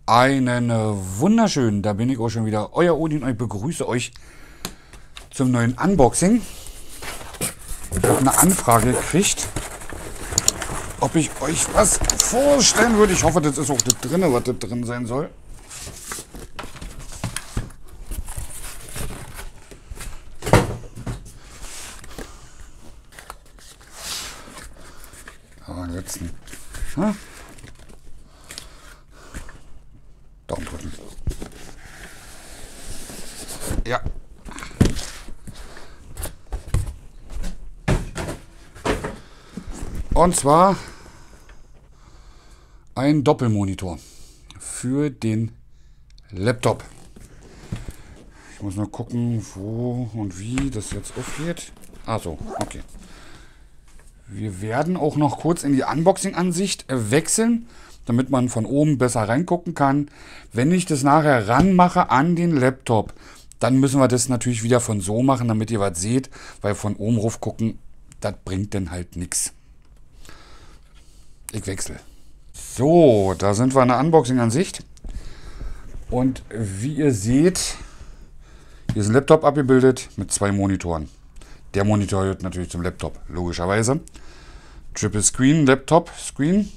Einen wunderschönen, da bin ich auch schon wieder, euer Odin, und ich begrüße euch zum neuen Unboxing. Ich habe eine Anfrage gekriegt, ob ich euch was vorstellen würde. Ich hoffe, das ist auch das drin, was das drin sein soll. Aber letzten. Daumen drücken. Ja. Und zwar ein Doppelmonitor für den Laptop. Ich muss nur gucken, wo und wie das jetzt aufgeht. Ah so, okay. Wir werden auch noch kurz in die Unboxing-Ansicht wechseln, damit man von oben besser reingucken kann. Wenn ich das nachher ranmache an den Laptop, dann müssen wir das natürlich wieder von so machen, damit ihr was seht, weil von oben rauf gucken, das bringt dann halt nichts. Ich wechsle. So, da sind wir in der Unboxing-Ansicht. Und wie ihr seht, hier ist ein Laptop abgebildet mit zwei Monitoren. Der Monitor gehört natürlich zum Laptop, logischerweise. Triple Screen, Laptop Screen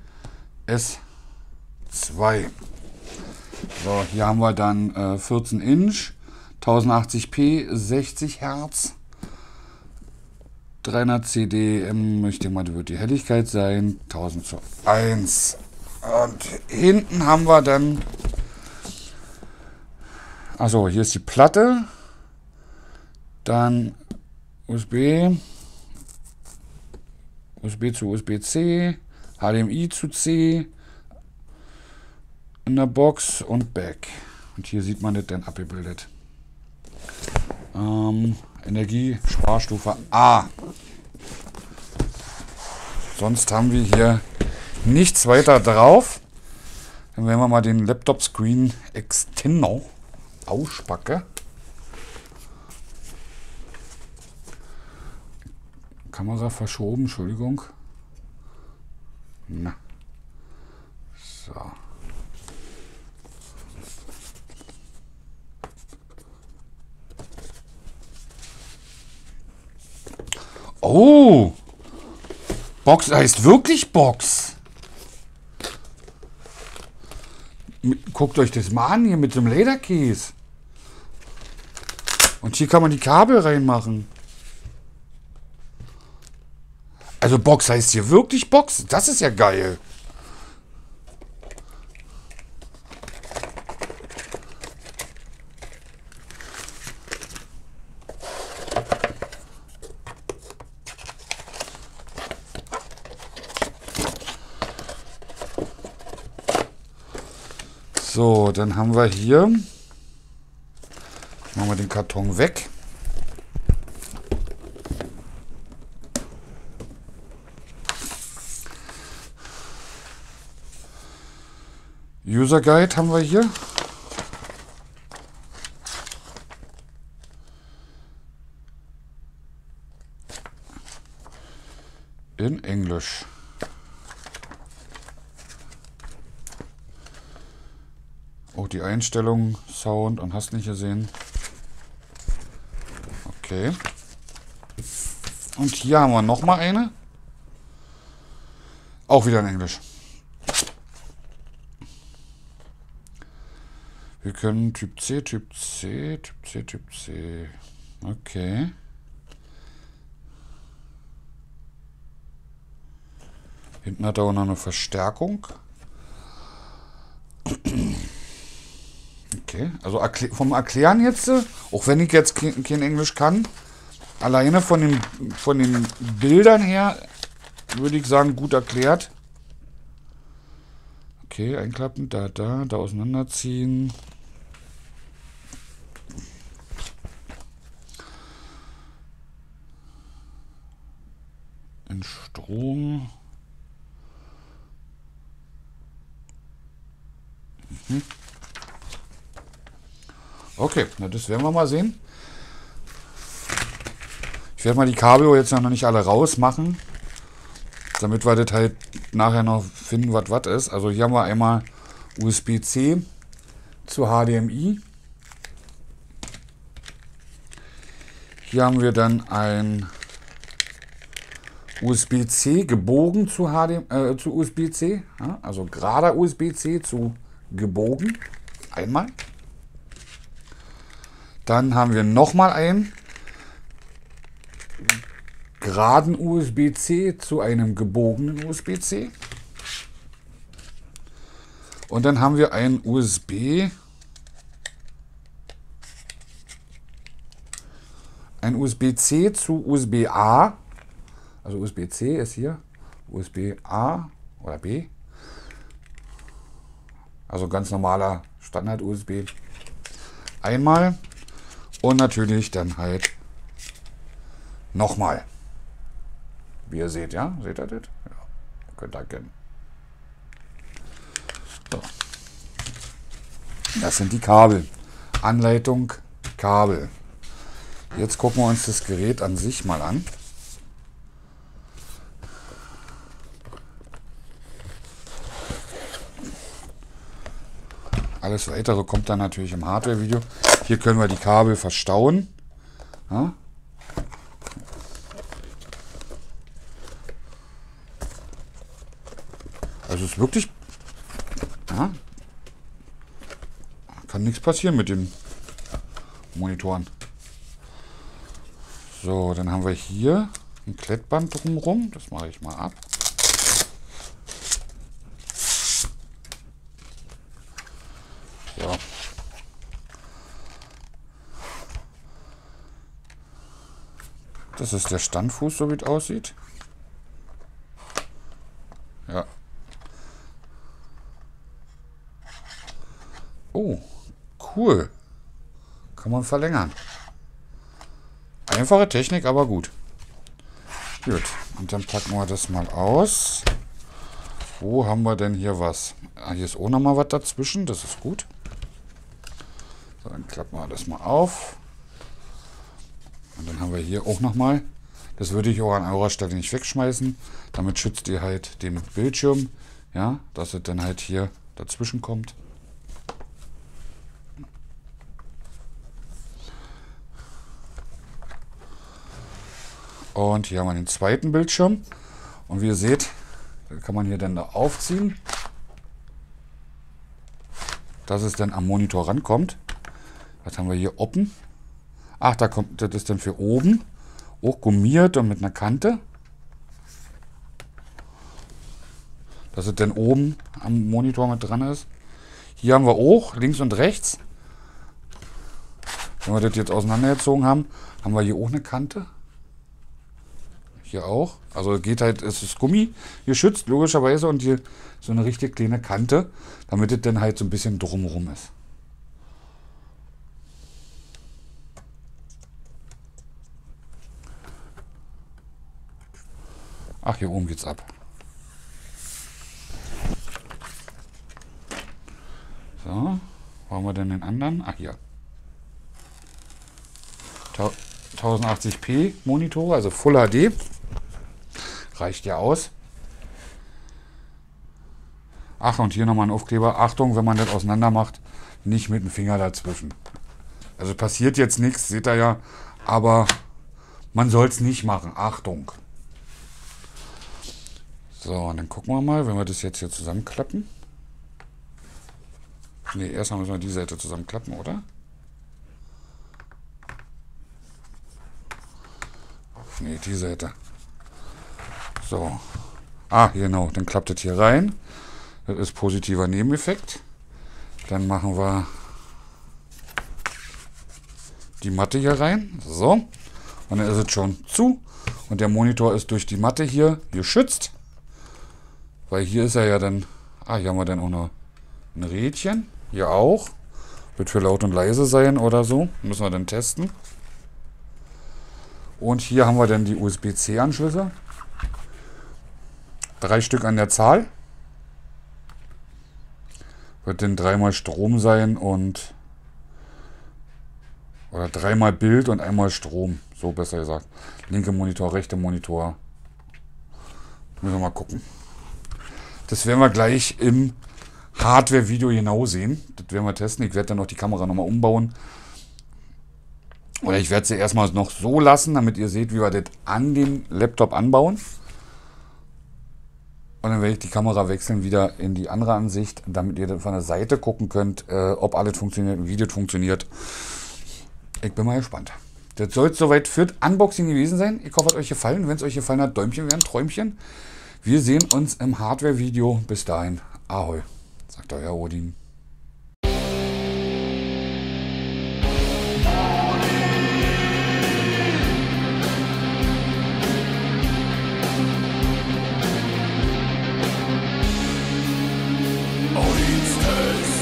S2. So, hier haben wir dann 14 Inch, 1080p, 60 Hertz, 300 CDM, ich denke mal, das wird die Helligkeit sein, 1000:1. Und hinten haben wir dann, also hier ist die Platte, dann USB zu USB-C, HDMI zu C in der Box und Back. Und hier sieht man das dann abgebildet. Energiesparstufe A. Sonst haben wir hier nichts weiter drauf. Dann werden wir mal den Laptop Screen Extender auspacken. Kamera verschoben, Entschuldigung. Na. So. Oh! Box heißt wirklich Box. Guckt euch das mal an hier mit dem Lederkäse. Und hier kann man die Kabel reinmachen. Also Box heißt hier wirklich Box. Das ist ja geil. So, dann haben wir hier. Machen wir den Karton weg. User Guide haben wir hier. In Englisch. Auch die Einstellungen, Sound und hast nicht gesehen. Okay. Und hier haben wir noch mal eine. Auch wieder in Englisch. Wir können Typ C, Typ C, Typ C, Typ C. Okay. Hinten hat er auch noch eine Verstärkung. Okay, also vom Erklären jetzt, auch wenn ich jetzt kein Englisch kann, alleine von den Bildern her, würde ich sagen, gut erklärt. Okay, einklappen, da auseinanderziehen. In Strom. Okay, na das werden wir mal sehen. Ich werde mal die Kabel jetzt noch nicht alle rausmachen, damit wir das halt nachher noch finden, was ist. Also hier haben wir einmal USB-C zu HDMI. Hier haben wir dann ein USB-C gebogen zu USB-C, ja, also gerader USB-C zu gebogen, einmal. Dann haben wir nochmal einen geraden USB-C zu einem gebogenen USB-C. Und dann haben wir ein USB-C zu USB-A. Also USB-C ist hier USB-A oder B. Also ganz normaler Standard-USB. Einmal und natürlich dann halt nochmal. Wie ihr seht, ja? Seht ihr das? Ja, könnt ihr erkennen. So. Das sind die Kabel. Anleitung, Kabel. Jetzt gucken wir uns das Gerät an sich mal an. Alles Weitere kommt dann natürlich im Hardware-Video. Hier können wir die Kabel verstauen. Ja. Also es ist wirklich... Ja, kann nichts passieren mit den Monitoren. So, dann haben wir hier ein Klettband drumherum. Das mache ich mal ab. So. Das ist der Standfuß, so wie es aussieht. Ja. Oh, cool. Kann man verlängern. Einfache Technik, aber gut. Gut, und dann packen wir das mal aus. Wo haben wir denn hier was? Ah, hier ist auch noch mal was dazwischen, das ist gut. So, dann klappen wir das mal auf. Und dann haben wir hier auch noch mal. Das würde ich auch an eurer Stelle nicht wegschmeißen. Damit schützt ihr halt den Bildschirm, ja, dass es dann halt hier dazwischen kommt. Und hier haben wir den zweiten Bildschirm. Und wie ihr seht, kann man hier dann da aufziehen, dass es dann am Monitor rankommt. Was haben wir hier oben? Ach, da kommt das ist dann für oben. Auch gummiert und mit einer Kante. Dass es dann oben am Monitor mit dran ist. Hier haben wir auch links und rechts. Wenn wir das jetzt auseinandergezogen haben, haben wir hier auch eine Kante. Hier auch. Also geht halt, es ist Gummi geschützt, logischerweise, und hier so eine richtig kleine Kante, damit es dann halt so ein bisschen drumherum ist. Ach, hier oben geht's ab. So, wo haben wir denn den anderen? Ach, hier. 1080p Monitor, also Full HD. Reicht ja aus. Ach, und hier nochmal ein Aufkleber. Achtung, wenn man das auseinander macht, nicht mit dem Finger dazwischen. Also passiert jetzt nichts, seht ihr ja, aber man soll es nicht machen. Achtung. So, und dann gucken wir mal, wenn wir das jetzt hier zusammenklappen. Ne, erstmal müssen wir die Seite zusammenklappen, oder? Ne, die Seite. So. Ah, genau, dann klappt das hier rein. Das ist positiver Nebeneffekt. Dann machen wir die Matte hier rein. So. Und dann ist es schon zu. Und der Monitor ist durch die Matte hier geschützt. Weil hier ist er ja dann... Ah, hier haben wir dann auch noch ein Rädchen. Hier auch. Wird für laut und leise sein oder so. Müssen wir dann testen. Und hier haben wir dann die USB-C-Anschlüsse. 3 Stück an der Zahl. Wird dann 3-mal Strom sein und... Oder 3-mal Bild und 1-mal Strom. So besser gesagt. Linke Monitor, rechte Monitor. Müssen wir mal gucken. Das werden wir gleich im Hardware-Video genau sehen. Das werden wir testen. Ich werde dann noch die Kamera nochmal umbauen. Oder ich werde sie erstmal noch so lassen, damit ihr seht, wie wir das an den Laptop anbauen. Und dann werde ich die Kamera wechseln wieder in die andere Ansicht, damit ihr dann von der Seite gucken könnt, ob alles funktioniert, wie das funktioniert. Ich bin mal gespannt. Das soll es soweit für das Unboxing gewesen sein. Ich hoffe, es hat euch gefallen. Wenn es euch gefallen hat, Däumchen wären Träumchen. Wir sehen uns im Hardware-Video. Bis dahin, Ahoi, sagt euer Odin. Odin's Test.